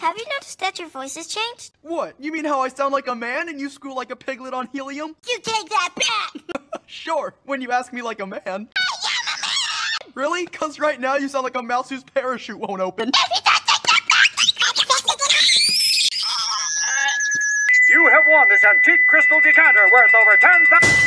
have you noticed that your voice has changed? What? You mean how I sound like a man and you squeal like a piglet on helium? You take that back! Sure, when you ask me like a man. I am a man! Really? Cause right now you sound like a mouse whose parachute won't open. You have won this antique crystal decanter worth over 10,000.